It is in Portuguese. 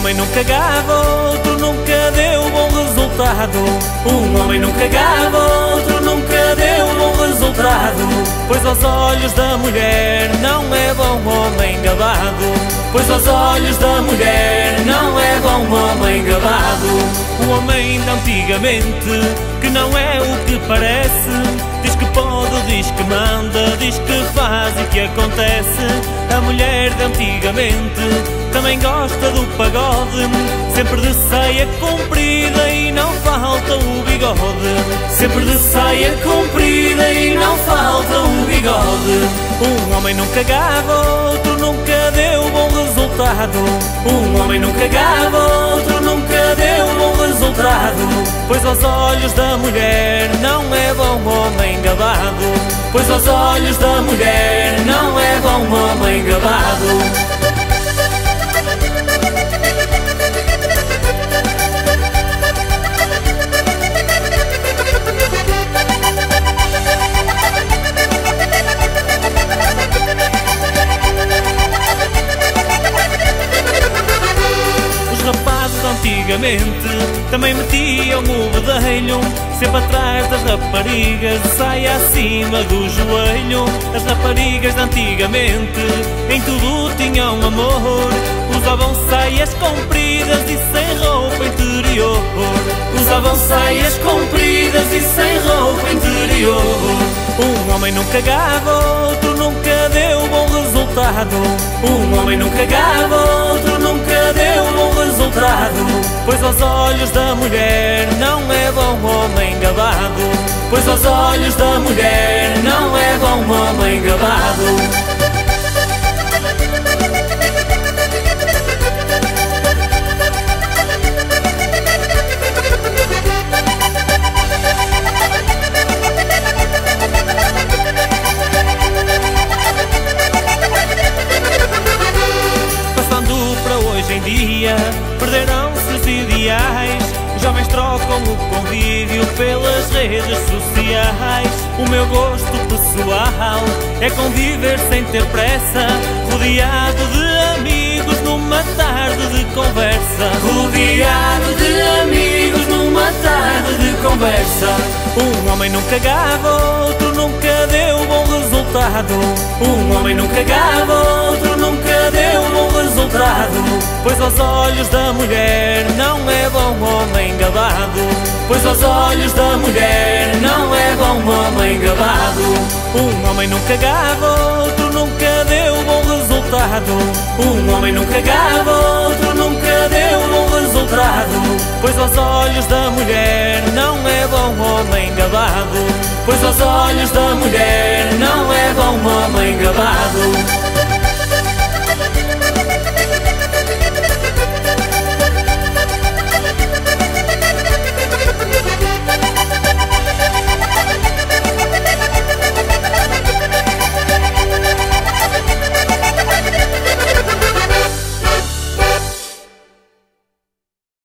homem nunca gava, outro nunca deu bom resultado. Um homem nunca gava, outro nunca deu bom resultado. Pois aos olhos da mulher não é bom homem gabado. Pois aos olhos da mulher não é bom homem gabado. O homem de antigamente, que não é o que parece, diz que pode, diz que manda, diz que faz e que acontece. A mulher de antigamente também gosta do pagode, sempre de saia comprida e não falta o bigode. Sempre de saia comprida e não falta o bigode. Um homem nunca gava, outro nunca deu bom resultado. Um homem nunca gava, outro nunca deu bom resultado. Pois aos olhos da mulher não é bom homem gabado. Pois aos olhos da mulher não é bom homem gabado. Antigamente também metiam o bedelho sempre atrás das raparigas, saia acima do joelho. As raparigas de antigamente em tudo tinham amor, usavam saias compridas e sem roupa interior. Usavam saias compridas e sem roupa interior. Um homem nunca gava, outro nunca deu bom resultado. Um homem nunca gava, outro nunca deu bom resultado. Pois aos olhos da mulher não é bom homem gabado. Pois aos olhos da mulher não é bom homem gabado. Perderam-se os ideais, os jovens trocam o convívio pelas redes sociais. O meu gosto pessoal é conviver sem ter pressa, rodeado de amigos numa tarde de conversa. Rodeado de amigos numa tarde de conversa. Um homem nunca gava, outro nunca deu bom resultado. Um homem nunca gava, outro nunca deu bom resultado. Pois aos olhos da mulher não é bom homem gabado. Pois aos olhos da mulher não é bom homem gabado. Um homem nunca gava, outro nunca deu bom resultado. Um homem nunca gava, outro nunca deu bom resultado. Pois aos olhos da mulher não é bom homem gabado. Pois aos olhos da mulher não é bom homem gabado.